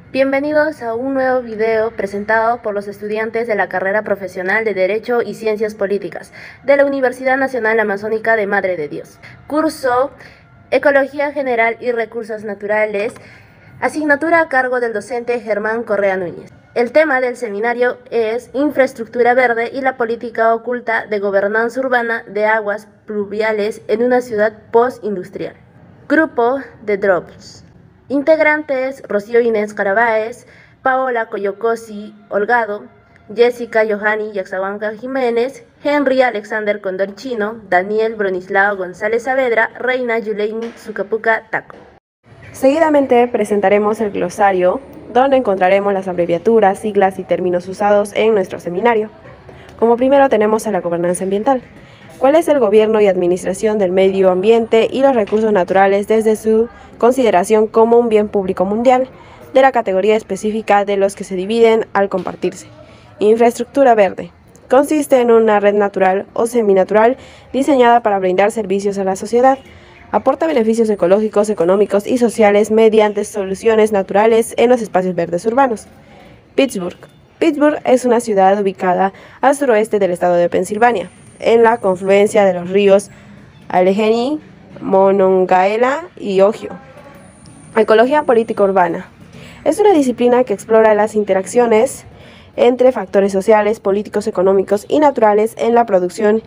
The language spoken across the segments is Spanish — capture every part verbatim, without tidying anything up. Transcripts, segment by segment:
Bienvenidos a un nuevo video presentado por los estudiantes de la carrera profesional de Derecho y Ciencias Políticas de la Universidad Nacional Amazónica de Madre de Dios. Curso Ecología General y Recursos Naturales, asignatura a cargo del docente Germán Correa Núñez. El tema del seminario es Infraestructura Verde y la política oculta de gobernanza urbana de aguas pluviales en una ciudad postindustrial. Grupo de Drops. Integrantes: Rocío Inés Carabáez, Paola Coyocosi Holgado, Jessica Johanny Yaxahuanca Jiménez, Henry Alexander Condorchino, Daniel Bronislao González Saavedra, Reina Yuleini Sucapuca Taco. Seguidamente presentaremos el glosario, donde encontraremos las abreviaturas, siglas y términos usados en nuestro seminario. Como primero tenemos a la gobernanza ambiental. ¿Cuál es el gobierno y administración del medio ambiente y los recursos naturales desde su consideración como un bien público mundial, de la categoría específica de los que se dividen al compartirse? Infraestructura verde. Consiste en una red natural o seminatural diseñada para brindar servicios a la sociedad. Aporta beneficios ecológicos, económicos y sociales mediante soluciones naturales en los espacios verdes urbanos. Pittsburgh. Pittsburgh es una ciudad ubicada al suroeste del estado de Pensilvania, en la confluencia de los ríos Allegheny, Monongahela y Ohio. Ecología política urbana. Es una disciplina que explora las interacciones entre factores sociales, políticos, económicos y naturales en la producción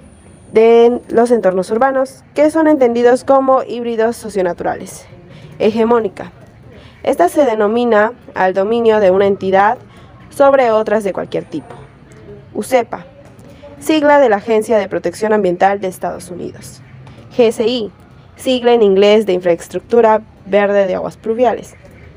de los entornos urbanos, que son entendidos como híbridos socionaturales. Hegemónica. Esta se denomina al dominio de una entidad sobre otras de cualquier tipo. USEPA. Sigla de la Agencia de Protección Ambiental de Estados Unidos. G S I, sigla en inglés de Infraestructura Verde de Aguas Pluviales.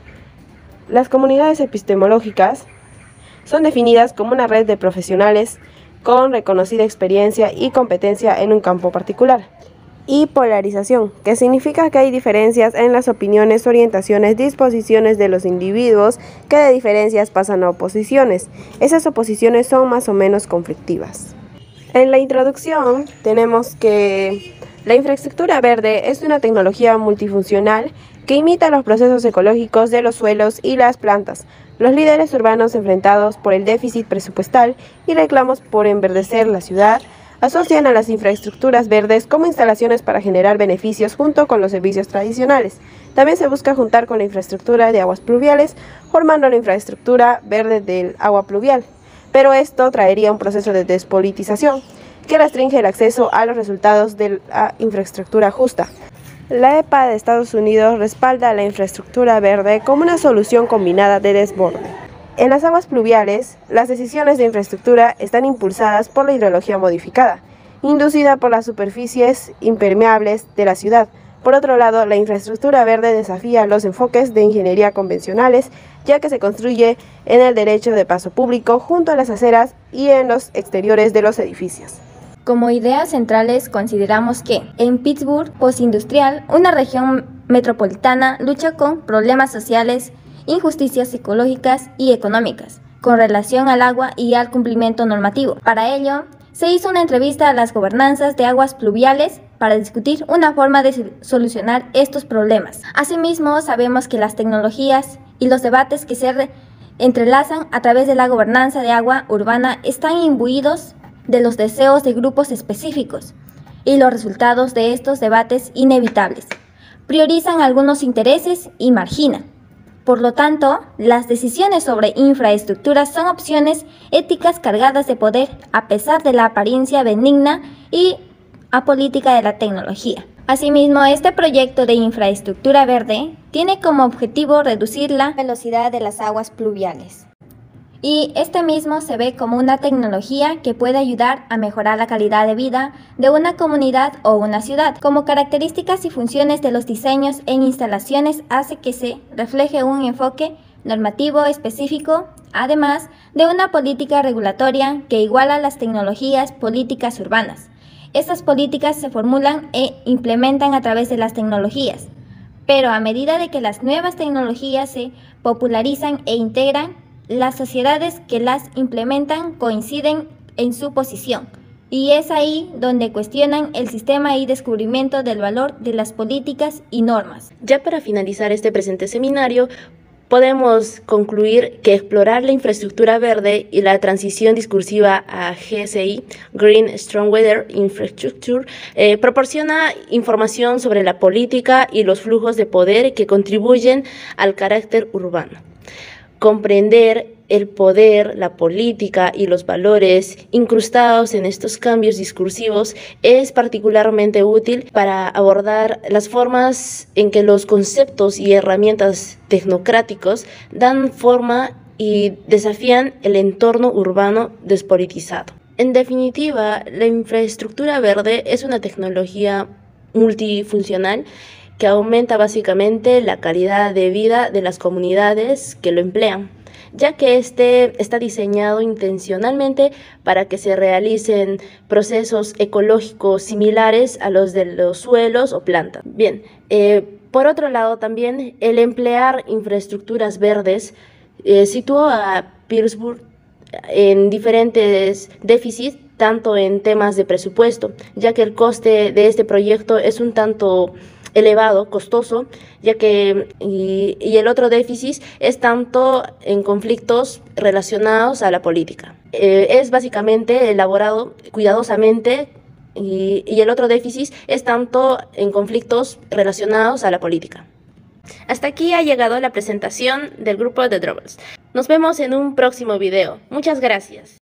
Las comunidades epistemológicas son definidas como una red de profesionales con reconocida experiencia y competencia en un campo particular. Y polarización, que significa que hay diferencias en las opiniones, orientaciones, disposiciones de los individuos que de diferencias pasan a oposiciones. Esas oposiciones son más o menos conflictivas. En la introducción tenemos que la infraestructura verde es una tecnología multifuncional que imita los procesos ecológicos de los suelos y las plantas. Los líderes urbanos enfrentados por el déficit presupuestal y reclamos por enverdecer la ciudad asocian a las infraestructuras verdes como instalaciones para generar beneficios junto con los servicios tradicionales. También se busca juntar con la infraestructura de aguas pluviales, formando la infraestructura verde del agua pluvial. Pero esto traería un proceso de despolitización que restringe el acceso a los resultados de la infraestructura justa. La E P A de Estados Unidos respalda la infraestructura verde como una solución combinada de desborde. En las aguas pluviales, las decisiones de infraestructura están impulsadas por la hidrología modificada, inducida por las superficies impermeables de la ciudad. Por otro lado, la infraestructura verde desafía los enfoques de ingeniería convencionales, ya que se construye en el derecho de paso público, junto a las aceras y en los exteriores de los edificios. Como ideas centrales consideramos que, en Pittsburgh postindustrial, una región metropolitana lucha con problemas sociales, injusticias psicológicas y económicas, con relación al agua y al cumplimiento normativo. Para ello, se hizo una entrevista a las gobernanzas de aguas pluviales para discutir una forma de solucionar estos problemas. Asimismo, sabemos que las tecnologías y los debates que se entrelazan a través de la gobernanza de agua urbana están imbuidos de los deseos de grupos específicos y los resultados de estos debates inevitables. Priorizan algunos intereses y marginan. Por lo tanto, las decisiones sobre infraestructuras son opciones éticas cargadas de poder a pesar de la apariencia benigna y apolítica de la tecnología. Asimismo, este proyecto de infraestructura verde tiene como objetivo reducir la velocidad de las aguas pluviales. Y este mismo se ve como una tecnología que puede ayudar a mejorar la calidad de vida de una comunidad o una ciudad. Como características y funciones de los diseños en instalaciones hace que se refleje un enfoque normativo específico, además de una política regulatoria que iguala las tecnologías políticas urbanas. Estas políticas se formulan e implementan a través de las tecnologías, pero a medida de que las nuevas tecnologías se popularizan e integran, las sociedades que las implementan coinciden en su posición, y es ahí donde cuestionan el sistema y descubrimiento del valor de las políticas y normas. Ya para finalizar este presente seminario, podemos concluir que explorar la infraestructura verde y la transición discursiva a G S I, Green Strong Weather Infrastructure, eh, proporciona información sobre la política y los flujos de poder que contribuyen al carácter urbano. Comprender el poder, la política y los valores incrustados en estos cambios discursivos es particularmente útil para abordar las formas en que los conceptos y herramientas tecnocráticos dan forma y desafían el entorno urbano despolitizado. En definitiva, la infraestructura verde es una tecnología multifuncional que aumenta básicamente la calidad de vida de las comunidades que lo emplean, ya que este está diseñado intencionalmente para que se realicen procesos ecológicos similares a los de los suelos o plantas. Bien, eh, por otro lado también el emplear infraestructuras verdes eh, situó a Pittsburgh en diferentes déficits, tanto en temas de presupuesto, ya que el coste de este proyecto es un tanto elevado, costoso, ya que y, y el otro déficit es tanto en conflictos relacionados a la política. Eh, es básicamente elaborado cuidadosamente y, y el otro déficit es tanto en conflictos relacionados a la política. Hasta aquí ha llegado la presentación del grupo The Drovers. Nos vemos en un próximo video. Muchas gracias.